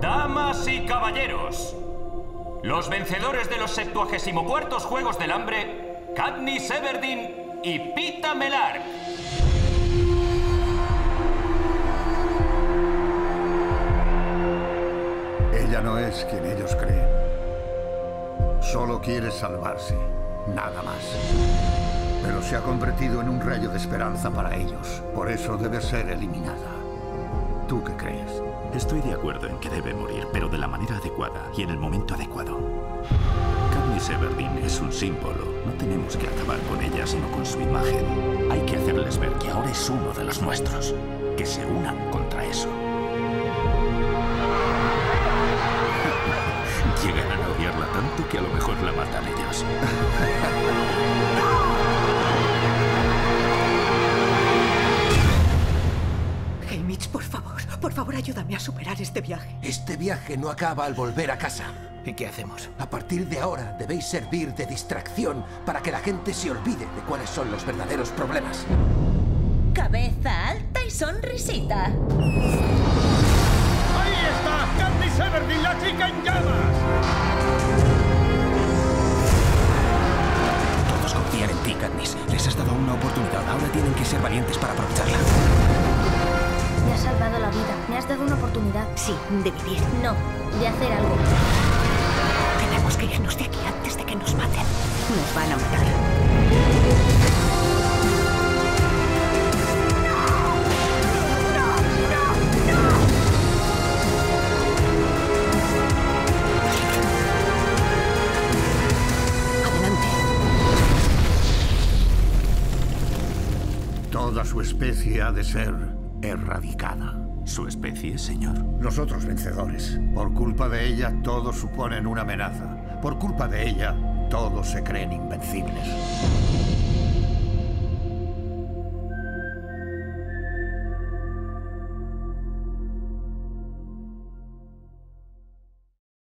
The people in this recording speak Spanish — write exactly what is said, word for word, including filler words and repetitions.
Damas y caballeros, los vencedores de los septuagésimo cuartos Juegos del Hambre, Katniss Everdeen y Peeta Mellark. Ella no es quien ellos creen. Solo quiere salvarse, nada más. Pero se ha convertido en un rayo de esperanza para ellos. Por eso debe ser eliminada. ¿Tú qué crees? Estoy de acuerdo en que debe morir, pero de la manera adecuada y en el momento adecuado. Katniss Everdeen es un símbolo. No tenemos que acabar con ella, sino con su imagen. Hay que hacerles ver que ahora es uno de los nuestros. Que se unan contra eso. Llegarán a odiarla tanto que a lo mejor la matan ellos. Haymitch, por favor, por favor, ayúdame a superar este viaje. Este viaje no acaba al volver a casa. ¿Y qué hacemos? A partir de ahora debéis servir de distracción para que la gente se olvide de cuáles son los verdaderos problemas. Cabeza alta y sonrisita. ¡Ahí está! ¡Katniss Everdeen, la chica en llamas! Todos confían en ti, Katniss. Les has dado una oportunidad. Ahora tienen que ser valientes para aprovecharla. Me has salvado la vida. Me has dado una oportunidad. Sí, de vivir. No, de hacer algo. Tenemos que irnos de aquí antes de que nos maten. Nos van a matar. Toda su especie ha de ser erradicada. ¿Su especie, señor? Los otros vencedores. Por culpa de ella, todos suponen una amenaza. Por culpa de ella, todos se creen invencibles.